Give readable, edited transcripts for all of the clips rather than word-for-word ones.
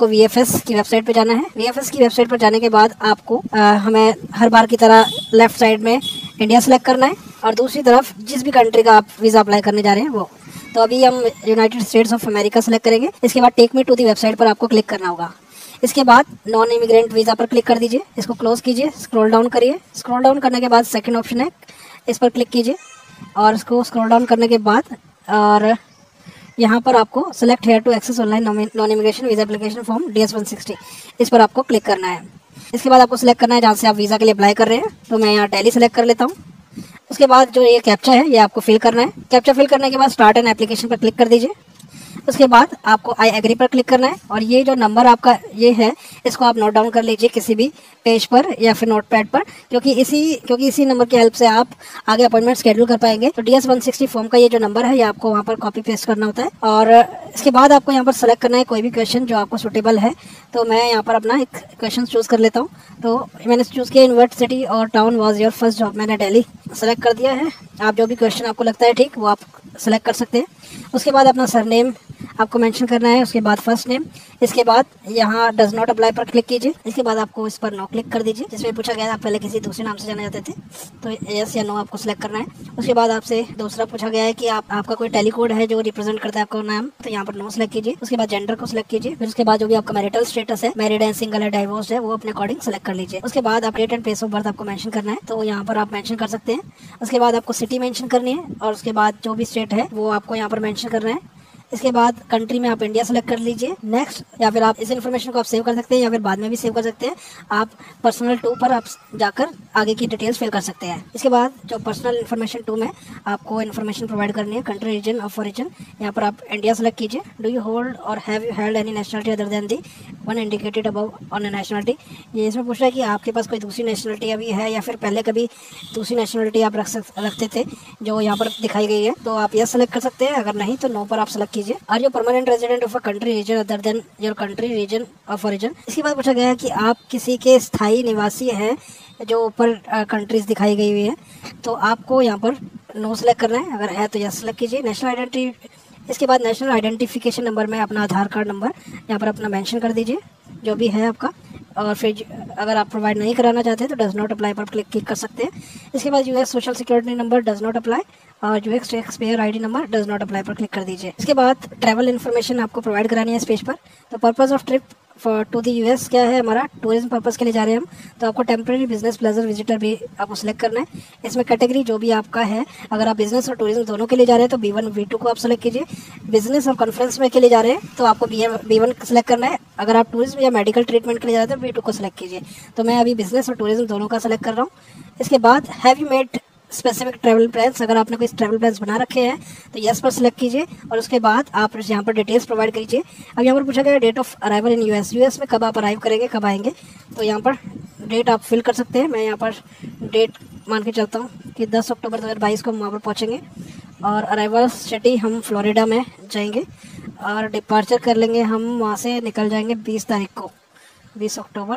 आपको VFS की website पे जाना है। VFS की वेबसाइट पर जाने के बाद आपको हमें हर बार की तरह लेफ्ट साइड में इंडिया सेलेक्ट करना है और दूसरी तरफ जिस भी कंट्री का आप वीज़ा अप्लाई करने जा रहे हैं वो। तो अभी हम United States of America select करेंगे। इसके बाद take me to the website पर आपको क्लिक करना होगा। इसके बाद नॉन इमिग्रेंट वीज़ा पर क्लिक कर दीजिए, इसको क्लोज कीजिए, स्क्रॉल डाउन करिए। स्क्रॉल डाउन करने के बाद सेकंड ऑप्शन है, इस पर क्लिक कीजिए और इसको स्क्रॉल डाउन करने के बाद और यहाँ पर आपको select here to access online non immigration visa application form DS-160, इस पर आपको क्लिक करना है। इसके बाद आपको सिलेक्ट करना है जहाँ से आप वीज़ा के लिए अप्लाई कर रहे हैं। तो मैं यहाँ दिल्ली सेलेक्ट कर लेता हूँ। उसके बाद जो ये कैप्चा है ये आपको फिल करना है। कैप्चा फिल करने के बाद स्टार्ट एन एप्लीकेशन पर क्लिक कर दीजिए। उसके बाद आपको आई एग्री पर क्लिक करना है और ये जो नंबर आपका ये है इसको आप नोट डाउन कर लीजिए किसी भी पेज पर या फिर नोटपैड पर, क्योंकि इसी नंबर की हेल्प से आप आगे अपॉइंटमेंट शेड्यूल कर पाएंगे। तो DS-160 फॉर्म का ये जो नंबर है ये आपको वहाँ पर कॉपी पेस्ट करना होता है और इसके बाद आपको यहाँ पर सेलेक्ट करना है कोई भी क्वेश्चन जो आपको सूटेबल है। तो मैं यहाँ पर अपना एक क्वेश्चन चूज़ कर लेता हूँ। तो मैंने चूज़ किया in what city or town was your first job. मैंने दिल्ली सेलेक्ट कर दिया है। आप जो भी क्वेश्चन आपको लगता है ठीक वो आप सेलेक्ट कर सकते हैं। उसके बाद अपना सरनेम आपको मेंशन करना है, उसके बाद फर्स्ट नेम, इसके बाद यहाँ डज नॉट अप्लाई पर क्लिक कीजिए। इसके बाद आपको इस पर नो क्लिक कर दीजिए। जिसमें पूछा गया आप पहले किसी दूसरे नाम से जाने जाते थे तो यस या नो आपको सिलेक्ट करना है। उसके बाद आपसे दूसरा पूछा गया है कि आपका कोई टेलीकोड है जो रिप्रेजेंट करता है आपका नाम, तो यहाँ पर नो सिलेक्ट कीजिए। उसके बाद जेंडर को सिलेक्ट कीजिए। फिर उसके बाद जो भी आपका मैरिटल स्टेटस है, मैरिड है, सिंगल है, डाइवोर्स है, वो अपने अकॉर्डिंग सेलेक्ट कर लीजिए। उसके बाद आप date and place of birth आपको मेंशन करना है, तो यहाँ पर आप मेंशन कर सकते हैं। उसके बाद आपको सिटी मेंशन करनी है और उसके बाद जो भी स्टेट है वो आपको यहाँ पर मेंशन करना है। इसके बाद कंट्री में आप इंडिया सेलेक्ट कर लीजिए, नेक्स्ट। या फिर आप इस इन्फॉर्मेशन को आप सेव कर सकते हैं या फिर बाद में भी सेव कर सकते हैं। आप पर्सनल 2 पर आप जाकर आगे की डिटेल्स फिल कर सकते हैं। इसके बाद जो पर्सनल इन्फॉर्मेशन 2 में आपको इन्फॉर्मेशन प्रोवाइड करनी है, कंट्री, रीजन ऑफ ओरिजिन, यहाँ पर आप इंडिया सेलेक्ट कीजिए। Do you hold or have you held any nationality other than the one indicated above on a nationality. ये इसमें पूछ रहा है कि आपके पास कोई दूसरी नेशनलिटी अभी है या फिर पहले कभी दूसरी नेशनलिटी आप रखते थे जो यहाँ पर दिखाई गई है, तो आप यस सेलेक्ट कर सकते हैं। अगर नहीं तो नो पर आप सेलेक्ट कीजिए। Are you permanent resident of a country region other than your country region of origin. इसके बाद पूछा गया है कि आप किसी के स्थायी निवासी हैं जो ऊपर कंट्रीज दिखाई गई हुई है, तो आपको यहाँ पर नो सेलेक्ट करना है। अगर है तो यस सेलेक्ट कीजिए। नेशनल आइडेंटिटी, इसके बाद नेशनल आइडेंटिफिकेशन नंबर में अपना आधार कार्ड नंबर यहाँ पर अपना मेंशन कर दीजिए जो भी है आपका। और फिर अगर आप प्रोवाइड नहीं कराना चाहते हैं तो डज नॉट अप्लाई पर क्लिक कर सकते हैं। इसके बाद US social security number does not apply और US tax payer ID number does not apply पर क्लिक कर दीजिए। इसके बाद ट्रैवल इन्फॉर्मेशन आपको प्रोवाइड करानी है इस पेज पर। तो purpose of trip to the US क्या है, हमारा टूरिज्म पर्पस के लिए जा रहे हैं हम, तो आपको टेम्परेरी बिजनेस प्लेजर विजिटर भी आपको सिलेक्ट करना है। इसमें कैटेगरी जो भी आपका है, अगर आप बिजनेस और टूरिज्म दोनों के लिए जा रहे हैं तो B1 B2 को आप सेलेक्ट कीजिए। बिजनेस और कॉन्फ्रेंस में के लिए जा रहे हैं तो आपको B1 सेलेक्ट करना है। अगर आप टूरिज्म या मेडिकल ट्रीटमेंट के लिए जा रहे हैं तो B2 को सिलेक्ट कीजिए। तो मैं अभी बिजनेस और टूरिज्म दोनों का सेलेक्ट कर रहा हूँ। इसके बाद have you made specific travel plans, अगर आपने कोई ट्रैवल प्लान्स बना रखे हैं तो यस पर सिलेक्ट कीजिए और उसके बाद आप यहाँ पर डिटेल्स प्रोवाइड कीजिए। अब यहाँ पर पूछा गया date of arrival in US में कब आप अराइव करेंगे, कब आएंगे, तो यहाँ पर डेट आप फिल कर सकते हैं। मैं यहाँ पर डेट मान के चलता हूँ कि 10 अक्टूबर 2022 को हम वहाँ पर पहुँचेंगे और अराइवल सिटी हम फ्लोरिडा में जाएंगे और डिपार्चर कर लेंगे, हम वहाँ से निकल जाएंगे 20 तारीख को, 20 अक्टूबर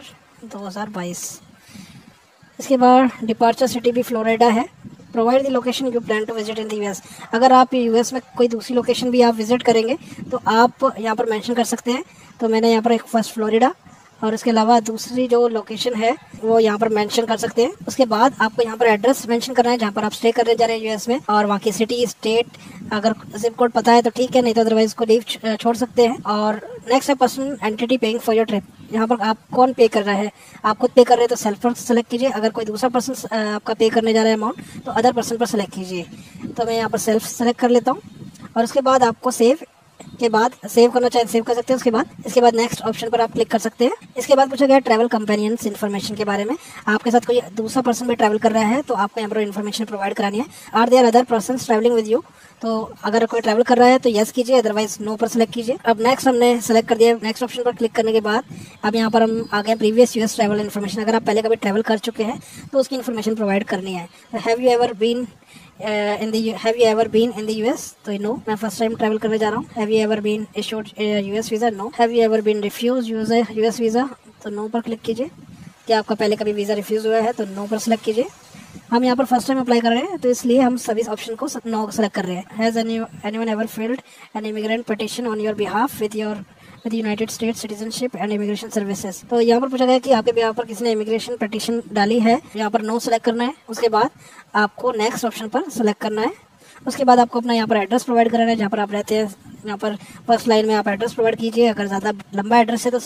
2022। इसके बाद डिपार्चर सिटी भी फ्लोरिडा है। Provide the location you plan to visit in the US। अगर आप US में कोई दूसरी लोकेशन भी आप विजिट करेंगे तो आप यहाँ पर मेंशन कर सकते हैं। तो मैंने यहाँ पर एक फर्स्ट फ्लोरिडा और इसके अलावा दूसरी जो लोकेशन है वो यहाँ पर मेंशन कर सकते हैं। उसके बाद आपको यहाँ पर एड्रेस मेंशन करना है जहाँ पर आप स्टे करने जा रहे हैं US में, और वहाँ की सिटी, स्टेट, अगर जिप कोड पता है तो ठीक है, नहीं तो अदरवाइज को लीव छोड़ सकते हैं। और नेक्स्ट है person entity paying for your trip. यहाँ पर आप कौन पे कर रहा है, आप खुद पे कर रहे हैं तो सेल्फ पर सेलेक्ट कीजिए। अगर कोई दूसरा पर्सन आपका पे करने जा रहा है अमाउंट तो अदर पर्सन पर सेलेक्ट कीजिए। तो मैं यहाँ पर सेल्फ सेलेक्ट कर लेता हूँ और उसके बाद आपको सेव के बाद सेव करना चाहे सेव कर सकते हैं। इसके बाद नेक्स्ट ऑप्शन पर आप क्लिक कर सकते हैं। इसके बाद पूछा गया ट्रैवल कंपेनियंस इन्फॉर्मेशन के बारे में। आपके साथ कोई दूसरा पर्सन भी ट्रैवल कर रहा है तो आपको यहाँ पर इन्फॉर्मेशन प्रोवाइड करानी है। Are there other person travelling with you, तो अगर कोई ट्रैवल कर रहा है तो यस कीजिए, अदरवाइज नो पर सेलेक्ट कीजिए। अब नेक्स्ट हमने सेलेक्ट कर दिया। नेक्स्ट ऑप्शन पर क्लिक करने के बाद अब यहाँ पर हम आ गए प्रीवियस US ट्रैवल इन्फॉर्मेशन। अगर आप पहले कभी ट्रैवल कर चुके हैं तो उसकी इन्फॉर्मेशन प्रोवाइड करनी है। Have you ever been in the US, तो नो, मैं फर्स्ट टाइम ट्रैवल करने जा रहा हूँ। Have you ever been issued US visa, no. Have you ever been refuse US visa, तो नो पर क्लिक कीजिए। क्या आपका पहले कभी वीज़ा रिफ्यूज हुआ है तो नो पर सेलेक्ट कीजिए। हम यहाँ पर फर्स्ट टाइम अप्लाई कर रहे हैं तो इसलिए हम सभी ऑप्शन को नो सेलेक्ट कर रहे हैं। Has anyone ever filed an immigrant petition on your behalf with United States citizenship and immigration services. तो यहाँ पर पूछा गया कि आपके यहाँ पर किसी ने इमिग्रेशन पिटीशन डाली है, यहाँ पर नो सेलेक्ट करना है। उसके बाद आपको नेक्स्ट ऑप्शन पर सेलेक्ट करना है। उसके बाद आपको अपना यहाँ पर एड्रेस प्रोवाइड कराना है जहाँ पर आप रहते हैं। यहाँ पर फर्स्ट लाइन में आप एड्रेस प्रोवाइड कीजिए, अगर ज़्यादा लंबा एड्रेस है तो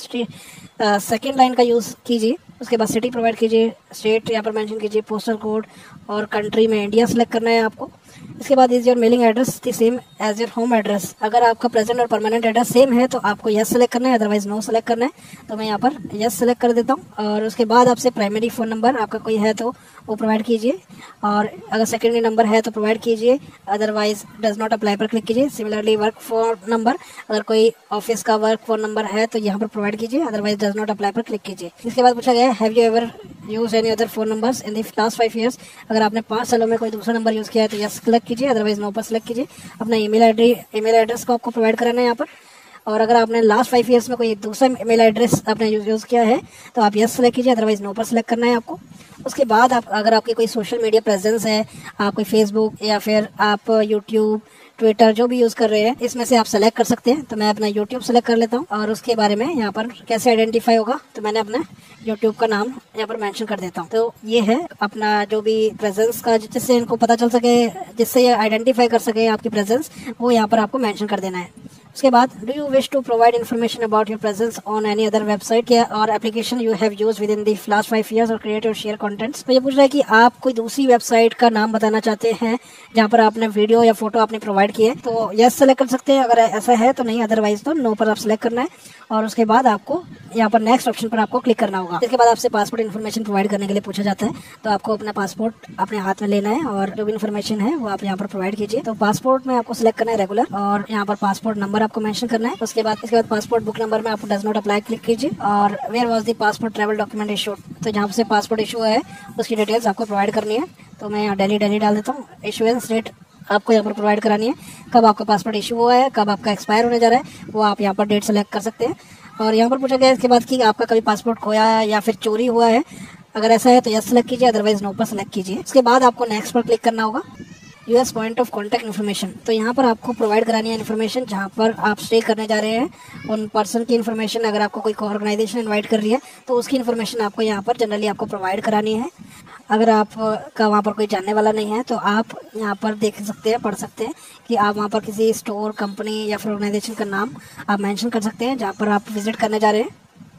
सेकेंड लाइन का यूज़ कीजिए। उसके बाद सिटी प्रोवाइड कीजिए, स्टेट यहाँ पर मेंशन कीजिए, पोस्टल कोड, और कंट्री में इंडिया सेलेक्ट करना है आपको। इसके बाद is your mailing address the same as your home address. अगर आपका प्रेजेंट और परमानेंट एड्रेस सेम है तो आपको यस सेलेक्ट करना है, अदरवाइज नो सेलेक्ट करना है। तो मैं यहाँ पर यस सेलेक्ट कर देता हूँ। और उसके बाद आपसे प्राइमरी फ़ोन नंबर आपका कोई है तो वो प्रोवाइड कीजिए, और अगर सेकेंडरी नंबर है तो प्रोवाइड कीजिए, अदरवाइज डज नॉट अप्लाई पर क्लिक कीजिए। सिमिलरली वर्क फोन नंबर, अगर कोई ऑफिस का वर्क फोन नंबर है तो यहाँ पर प्रोवाइड कीजिए, अदरवाइज डज नॉट अप्लाई पर क्लिक कीजिए। इसके बाद पूछा गया have you ever use any other phone numbers in the last 5 years। अगर आपने 5 सालों में कोई दूसरा नंबर यूज किया है तो यस सेलेक्ट कीजिए, अदरवाइज नो पर सेलेक्ट कीजिए। अपना ईमेल एड्रेस को आपको प्रोवाइड कराना है यहाँ पर। और अगर आपने लास्ट 5 years में कोई दूसरा ईमेल एड्रेस आपने यूज किया है तो आप यस सेलेक्ट कीजिए, अदरवाइज नो पर सेलेक्ट करना है आपको। उसके बाद आप अगर आपकी कोई सोशल मीडिया प्रेजेंस है, आप कोई फेसबुक या फिर आप यूट्यूब, ट्विटर जो भी यूज कर रहे हैं, इसमें से आप सेलेक्ट कर सकते हैं। तो मैं अपना यूट्यूब सेलेक्ट कर लेता हूँ। और उसके बारे में यहाँ पर कैसे आइडेंटिफाई होगा, तो मैंने अपना यूट्यूब का नाम यहाँ पर मेंशन कर देता हूँ। तो ये है अपना जो भी प्रेजेंस का, जिससे इनको पता चल सके, जिससे ये आइडेंटिफाई कर सके आपकी प्रेजेंस, वो यहाँ पर आपको मेंशन कर देना है। उसके बाद do you wish to provide information about your presence on any other website or application you have used within the last 5 years or create or share contents. तो ये पूछ रहा है कि आप कोई दूसरी वेबसाइट का नाम बताना चाहते हैं जहाँ पर आपने वीडियो या फोटो आपने प्रोवाइड किए, तो यस सेलेक्ट कर सकते हैं अगर ऐसा है तो, नहीं अदरवाइज तो नो पर आप सेलेक्ट करना है। और उसके बाद आपको यहाँ पर नेक्स्ट ऑप्शन पर आपको क्लिक करना होगा। इसके बाद आपसे पासपोर्ट इन्फॉर्मेशन प्रोवाइड करने के लिए पूछा जाता है, तो आपको अपना पासपोर्ट अपने हाथ में लेना है और जो भी इन्फॉर्मेशन है वो आप यहाँ पर प्रोवाइड कीजिए। तो पासपोर्ट में आपको सिलेक्ट करना है रेगुलर, और यहाँ पर पासपोर्ट नंबर आपको मेंशन करना है। इसके बाद पासपोर्ट बुक नंबर में आपको डज नॉट अप्लाई क्लिक कीजिए। और where was the passport travel document issued, तो जहाँ से पासपोर्ट इशू है उसकी डिटेल्स आपको प्रोवाइड करनी है। तो मैं यहाँ दिल्ली डाल देता हूँ। इशुएंस डेट आपको यहाँ पर प्रोवाइड करानी है, कब आपका पासपोर्ट इशू हुआ है, कब आपका एक्सपायर होने जा रहा है, वो आप यहाँ पर डेट सेलेक्ट कर सकते हैं। और यहाँ पर पूछा गया इसके बाद कि आपका कभी पासपोर्ट खोया है या फिर चोरी हुआ है, अगर ऐसा है तो यस सेलेक्ट कीजिए, अदरवाइज नो पर सेलेक्ट कीजिए। उसके बाद आपको नेक्स्ट पर क्लिक करना होगा। US point of contact information, तो यहाँ पर आपको प्रोवाइड करानी है इन्फॉर्मेशन जहाँ पर आप स्टे करने जा रहे हैं, उन पर्सन की इन्फॉर्मेशन। अगर आपको कोई ऑर्गेनाइजेशन इनवाइट कर रही है तो उसकी इन्फॉर्मेशन आपको यहाँ पर जनरली आपको प्रोवाइड करानी है। अगर आप का वहाँ पर कोई जानने वाला नहीं है तो आप यहाँ पर देख सकते हैं, पढ़ सकते हैं कि आप वहाँ पर किसी स्टोर, कंपनी या फिर ऑर्गेनाइजेशन का नाम आप मेंशन कर सकते हैं जहाँ पर आप विजिट करने जा रहे हैं।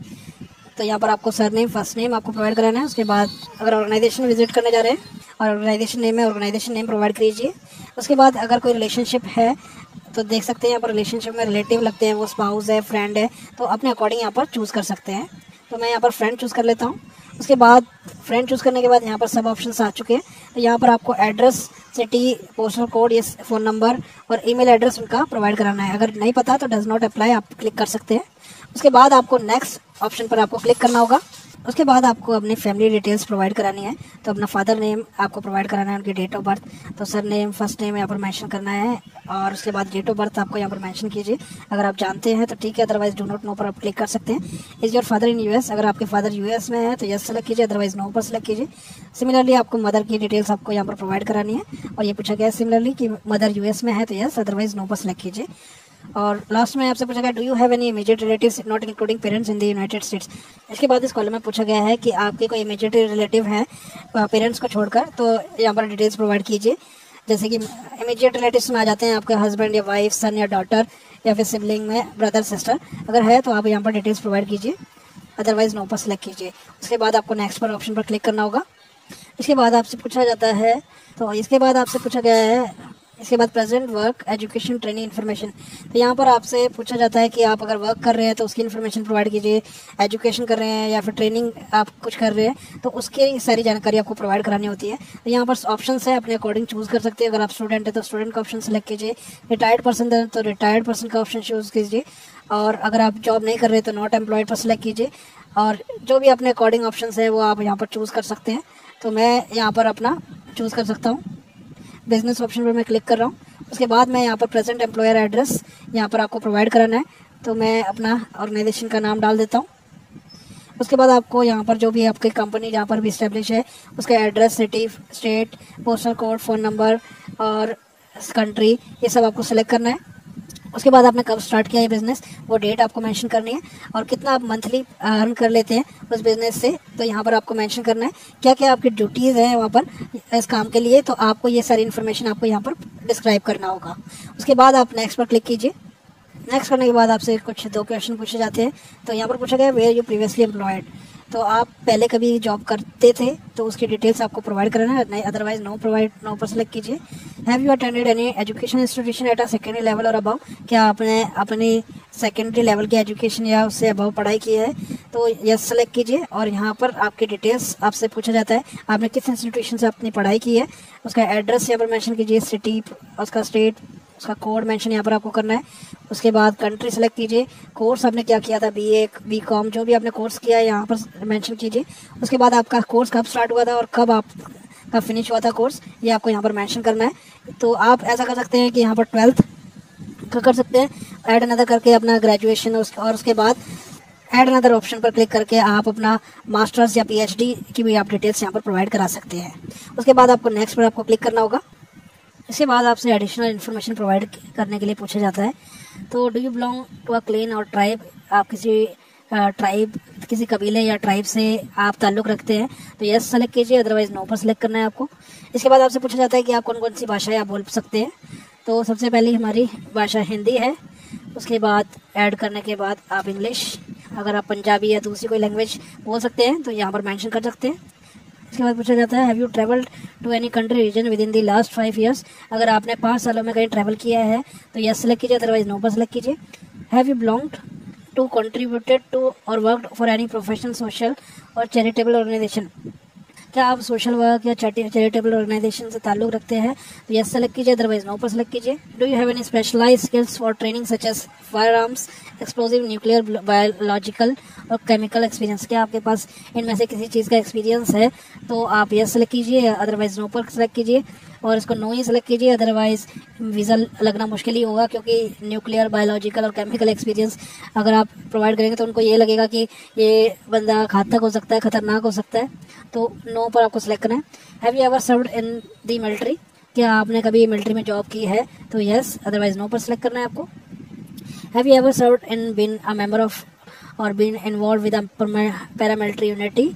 तो यहाँ पर आपको सरनेम, फर्स्ट नेम आपको प्रोवाइड कराना है। उसके बाद अगर ऑर्गेनाइजेशन विजिट करने जा रहे हैं और ऑर्गेनाइजेशन नेम है, ऑर्गेनाइजेशन नेम प्रोवाइड कीजिए। उसके बाद अगर कोई रिलेशनशिप है तो देख सकते हैं यहाँ पर रिलेशनशिप में रिलेटिव लगते हैं, वो स्पाउस है, फ्रेंड है, तो अपने अकॉर्डिंग यहाँ पर चूज़ कर सकते हैं। तो मैं यहाँ पर फ्रेंड चूज़ कर लेता हूँ। उसके बाद फ्रेंड चूज़ करने के बाद यहाँ पर सब ऑप्शंस आ चुके हैं। तो यहाँ पर आपको एड्रेस, सिटी, पोस्टल कोड, ये फ़ोन नंबर और ईमेल एड्रेस उनका प्रोवाइड कराना है। अगर नहीं पता तो डज नॉट अप्लाई आप क्लिक कर सकते हैं। उसके बाद आपको नेक्स्ट ऑप्शन पर आपको क्लिक करना होगा। उसके बाद आपको अपनी फैमिली डिटेल्स प्रोवाइड करानी है। तो अपना फादर नेम आपको प्रोवाइड कराना है, उनकी डेट ऑफ बर्थ, तो सर नेम, फर्स्ट नेम यहाँ पर मेंशन करना है। और उसके बाद डेट ऑफ बर्थ आपको यहाँ पर मेंशन कीजिए। अगर आप जानते हैं तो ठीक है, अदरवाइज डू नॉट नो पर आप क्लिक कर सकते हैं। Is your father in US, अगर आपके फादर यूएस में है तो यस सेलेक्ट कीजिए, अदरवाइज नो पर सेलेक्ट कीजिए। सिमिलरली आपको मदर की डिटेल्स आपको यहाँ पर प्रोवाइड करानी है, और ये पूछा गया सिमिलरली कि मदर यूएस में है तो यस, अदरवाइज नो पर सेलेक्ट कीजिए। और लास्ट में आपसे पूछा गया do you have any immediate relatives not including parents in the United States. इसके बाद इस कॉलम में पूछा गया है कि आपके कोई इमीडिएट रिलेटिव हैं पेरेंट्स को छोड़कर, तो यहाँ पर डिटेल्स प्रोवाइड कीजिए। जैसे कि इमीडिएट रिलेटिव्स में आ जाते हैं आपके हस्बैंड या वाइफ, सन या डॉटर, या फिर सिबलिंग में ब्रदर, सिस्टर, अगर है तो आप यहाँ पर डिटेल्स प्रोवाइड कीजिए, अदरवाइज नो पर सेलेक्ट कीजिए। उसके बाद आपको नेक्स्ट पर ऑप्शन पर क्लिक करना होगा। इसके बाद आपसे पूछा जाता है, तो इसके बाद आपसे पूछा गया है, इसके बाद present work, education, training information. तो यहाँ पर आपसे पूछा जाता है कि आप अगर वर्क कर रहे हैं तो उसकी इन्फॉर्मेशन प्रोवाइड कीजिए, एजुकेशन कर रहे हैं या फिर ट्रेनिंग आप कुछ कर रहे हैं तो उसकी सारी जानकारी आपको प्रोवाइड करानी होती है। तो यहाँ पर ऑप्शंस है, अपने अकॉर्डिंग चूज़ कर सकते हैं। अगर आप स्टूडेंट है तो स्टूडेंट का ऑप्शन सेलेक्ट कीजिए, रिटायर्ड पर्सन है तो रिटायर्ड पर्सन का ऑप्शन चूज़ कीजिए, और अगर आप जॉब नहीं कर रहे तो नॉट एम्प्लॉयड पर सेलेक्ट कीजिए। और जो भी अपने अकॉर्डिंग ऑप्शंस है वो आप यहाँ पर चूज़ कर सकते हैं। तो मैं यहाँ पर अपना चूज़ कर सकता हूँ, बिजनेस ऑप्शन पर मैं क्लिक कर रहा हूँ। उसके बाद मैं यहाँ पर प्रेजेंट एम्प्लॉयर एड्रेस यहाँ पर आपको प्रोवाइड कराना है, तो मैं अपना ऑर्गेनाइजेशन का नाम डाल देता हूँ। उसके बाद आपको यहाँ पर जो भी आपकी कंपनी जहाँ पर भी इस्टेब्लिश है उसका address, city, state, postal code, phone number और कंट्री, ये सब आपको सेलेक्ट करना है। उसके बाद आपने कब स्टार्ट किया ये बिजनेस, वो डेट आपको मेंशन करनी है, और कितना आप मंथली अर्न कर लेते हैं उस बिजनेस से, तो यहाँ पर आपको मेंशन करना है क्या क्या आपकी ड्यूटीज़ हैं वहाँ पर इस काम के लिए, तो आपको ये सारी इन्फॉर्मेशन आपको यहाँ पर डिस्क्राइब करना होगा। उसके बाद आप नेक्स्ट पर क्लिक कीजिए। नेक्स्ट करने के बाद आपसे कुछ 2 क्वेश्चन पूछे जाते हैं। तो यहाँ पर पूछा गया वेयर यू प्रीवियसली एम्प्लॉयड, तो आप पहले कभी जॉब करते थे तो उसकी डिटेल्स आपको प्रोवाइड करना है, नहीं अदरवाइज नो पर सेलेक्ट कीजिए। Have you attended any education institution at a secondary level or above, क्या आपने अपनी सेकेंडरी लेवल की एजुकेशन या उससे अबव पढ़ाई की है, तो यस सेलेक्ट कीजिए। और यहाँ पर आपकी डिटेल्स आपसे पूछा जाता है, आपने किस इंस्टीट्यूशन से अपनी पढ़ाई की है, उसका एड्रेस यहाँ पर मेंशन कीजिए, सिटी, उसका स्टेट, उसका कोड मेंशन यहाँ पर आपको करना है। उसके बाद कंट्री सेलेक्ट कीजिए, कोर्स आपने क्या किया था, BA BCom जो भी आपने कोर्स किया है यहाँ पर मेंशन कीजिए। उसके बाद आपका कोर्स कब स्टार्ट हुआ था और कब आपका फिनिश हुआ था कोर्स, ये आपको यहाँ पर मेंशन करना है। तो आप ऐसा कर सकते हैं कि यहाँ पर 12th का कर सकते हैं, ऐड अनदर करके अपना ग्रेजुएशन, और उसके बाद ऐड अनदर ऑप्शन पर क्लिक करके आप अपना मास्टर्स या PhD की भी आप डिटेल्स यहाँ पर प्रोवाइड करा सकते हैं। उसके बाद आपको नेक्स्ट पर आपको क्लिक करना होगा। इसके बाद आपसे एडिशनल इन्फॉर्मेशन प्रोवाइड करने के लिए पूछा जाता है, तो do you belong to a clan or tribe, आप किसी ट्राइब, किसी कबीले या ट्राइब से आप ताल्लुक़ रखते हैं, तो यस सेलेक्ट कीजिए, अदरवाइज नो पर सेलेक्ट करना है आपको। इसके बाद आपसे पूछा जाता है कि आप कौन कौन सी भाषाएं आप बोल सकते हैं, तो सबसे पहली हमारी भाषा हिंदी है। उसके बाद ऐड करने के बाद आप इंग्लिश, अगर आप पंजाबी या दूसरी कोई लैंग्वेज बोल सकते हैं तो यहाँ पर मेंशन कर सकते हैं। इसके बाद पूछा जाता है have you travelled to any country region within the last 5 years, अगर आपने 5 सालों में कहीं ट्रैवल किया है तो यस सेलेक्ट कीजिए, अदरवाइज नो पर सेलेक्ट कीजिए। Have you belonged to contributed to or worked for any professional social or charitable organisation, क्या आप सोशल वर्क या चैरिटेबल ऑर्गेनाइजेशन से ताल्लुक़ रखते हैं, तो यस सेलेक्ट कीजिए, अदरवाइज नो पर सेलेक्ट कीजिए। Do you have any specialised skills for training such as firearms, explosive, nuclear, biological और केमिकल एक्सपीरियंस, क्या आपके पास इनमें से किसी चीज़ का एक्सपीरियंस है, तो आप यस सेलेक्ट कीजिए, अदरवाइज नो पर सेलेक्ट कीजिए। और इसको नो ही सेलेक्ट कीजिए, अदरवाइज वीज़ा लगना मुश्किल ही होगा, क्योंकि न्यूक्लियर, बायोलॉजिकल और केमिकल एक्सपीरियंस अगर आप प्रोवाइड करेंगे तो उनको ये लगेगा कि ये बंदा घातक हो सकता है, खतरनाक हो सकता है, तो नो पर आपको सेलेक्ट करना है। Have you ever served in the military, क्या आपने कभी मिलिट्री में जॉब की है, तो यस, अदरवाइज नो पर सेलेक्ट करना है आपको। Have you ever served in been a member of or been involved with paramilitary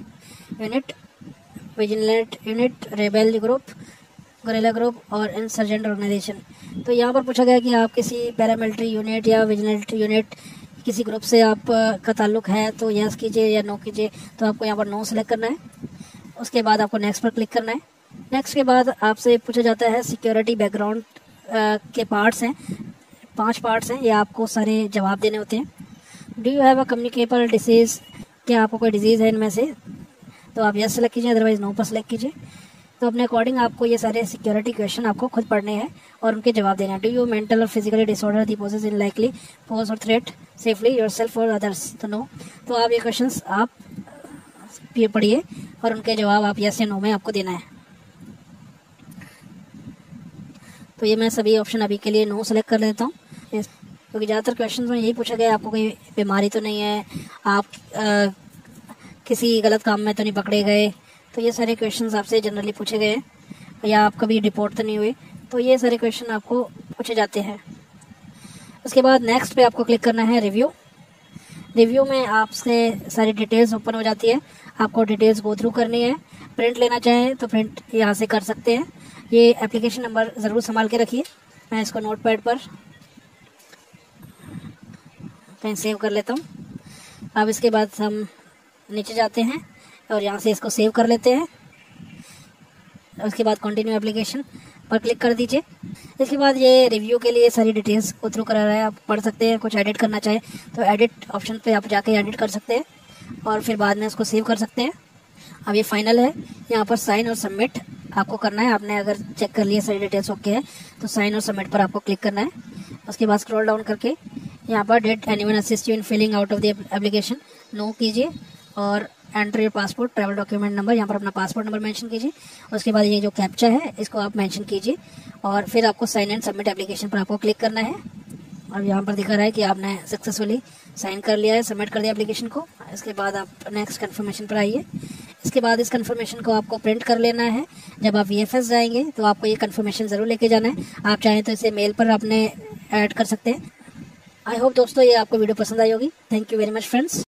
unit, vigilante unit, rebel group, guerrilla group or insurgent organisation, तो यहाँ पर पूछा गया कि आप किसी पैरामिलिट्री यूनिट या विजिलेंट यूनिट किसी ग्रुप से आप का ताल्लुक है, तो यस कीजिए या नो कीजिए, तो आपको यहाँ पर नो सेलेक्ट करना है। उसके बाद आपको नेक्स्ट पर क्लिक करना है। नेक्स्ट के बाद आपसे पूछा जाता है सिक्योरिटी बैकग्राउंड के पार्ट्स हैं, 5 पार्ट्स हैं, ये आपको सारे जवाब देने होते हैं। Do you have a communicable disease, क्या आपको कोई डिजीज़ है इनमें से, तो आप यस सेलेक्ट कीजिए, अदरवाइज नो पर सेलेक्ट कीजिए। तो अपने अकॉर्डिंग आपको ये सारे सिक्योरिटी क्वेश्चन आपको खुद पढ़ने हैं और उनके जवाब देने हैं। Do you mental or physically disorder the poses in likely pose or threat safely yourself or others, तो नो, तो आप ये क्वेश्चंस आप पढ़िए और उनके जवाब आप यस या नो में आपको देना है। तो ये मैं सभी ऑप्शन अभी के लिए नो सेलेक्ट कर लेता हूँ, क्योंकि ज़्यादातर क्वेश्चन में यही पूछा गया आपको कोई बीमारी तो नहीं है, आप किसी गलत काम में तो नहीं पकड़े गए, तो ये सारे क्वेश्चंस आपसे जनरली पूछे गए हैं, या आप कभी रिपोर्ट तो नहीं हुए, तो ये सारे क्वेश्चन आपको पूछे जाते हैं। उसके बाद नेक्स्ट पे आपको क्लिक करना है रिव्यू। रिव्यू में आपसे सारी डिटेल्स ओपन हो जाती है, आपको डिटेल्स गो थ्रू करनी है। प्रिंट लेना चाहें तो प्रिंट यहाँ से कर सकते हैं। ये एप्लीकेशन नंबर ज़रूर संभाल के रखिए, मैं इसको नोटपैड पर कहीं सेव कर लेता हूँ। अब इसके बाद हम नीचे जाते हैं और यहाँ से इसको सेव कर लेते हैं। उसके बाद कंटिन्यू एप्लीकेशन पर क्लिक कर दीजिए। इसके बाद ये रिव्यू के लिए सारी डिटेल्स को थ्रू करा रहा है, आप पढ़ सकते हैं। कुछ एडिट करना चाहें तो एडिट ऑप्शन पे आप जाके एडिट कर सकते हैं और फिर बाद में उसको सेव कर सकते हैं। अब ये फाइनल है, यहाँ पर साइन और सबमिट आपको करना है। आपने अगर चेक कर लिया सारी डिटेल्स ओके है तो साइन और सबमिट पर आपको क्लिक करना है। उसके बाद स्क्रॉल डाउन करके यहाँ पर did anyone assist you in filling out of the application, no कीजिए और enter your passport travel document number, यहाँ पर अपना पासपोर्ट नंबर मेंशन कीजिए। उसके बाद ये जो कैप्चा है इसको आप मेंशन कीजिए और फिर आपको साइन एंड सबमिट एप्लीकेशन पर आपको क्लिक करना है। और यहाँ पर दिखा रहा है कि आपने सक्सेसफुली साइन कर लिया है, सबमिट कर दिया एप्लीकेशन को। इसके बाद आप नेक्स्ट कन्फर्मेशन पर आइए। इसके बाद इस कन्फर्मेशन को आपको प्रिंट कर लेना है। जब आप VFS जाएंगे तो आपको ये कन्फर्मेशन ज़रूर लेके जाना है। आप चाहें तो इसे मेल पर अपने ऐड कर सकते हैं। आई होप दोस्तों ये आपको वीडियो पसंद आई होगी। Thank you very much friends.